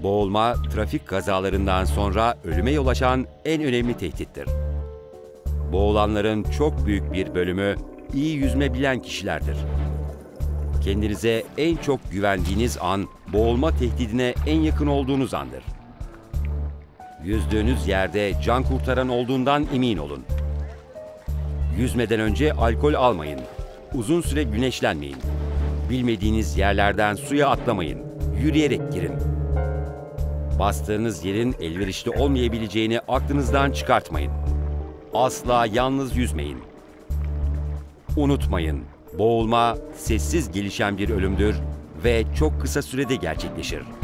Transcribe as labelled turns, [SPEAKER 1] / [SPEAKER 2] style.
[SPEAKER 1] Boğulma, trafik kazalarından sonra ölüme yol açan en önemli tehdittir. Boğulanların çok büyük bir bölümü iyi yüzme bilen kişilerdir. Kendinize en çok güvendiğiniz an, boğulma tehdidine en yakın olduğunuz andır. Yüzdüğünüz yerde can kurtaran olduğundan emin olun. Yüzmeden önce alkol almayın. Uzun süre güneşlenmeyin. Bilmediğiniz yerlerden suya atlamayın. Yürüyerek girin. Bastığınız yerin elverişli olmayabileceğini aklınızdan çıkartmayın. Asla yalnız yüzmeyin. Unutmayın, boğulma sessiz gelişen bir ölümdür ve çok kısa sürede gerçekleşir.